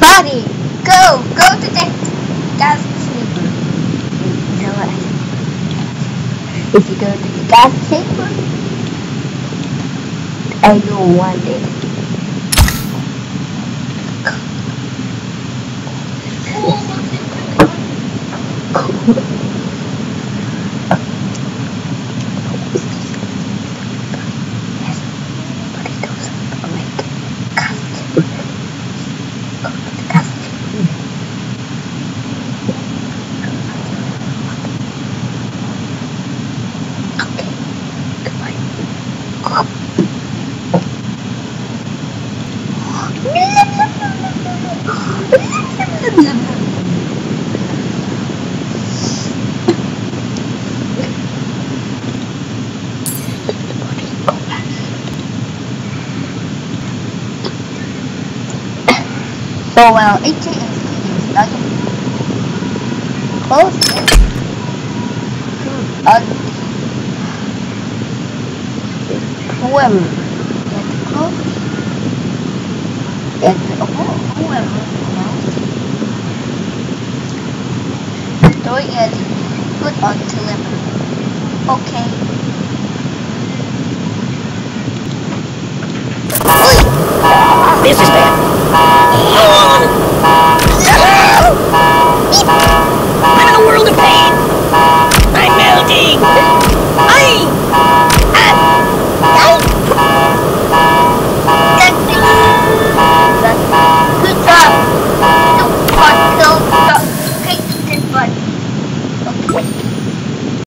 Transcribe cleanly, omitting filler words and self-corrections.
Buddy, go to the gas chamber. You know what? If you go to the gas chamber, I don't want it. So well, ATM is not close it. Whoever gets close and whoever story is put on delivery. Okay. This is bad.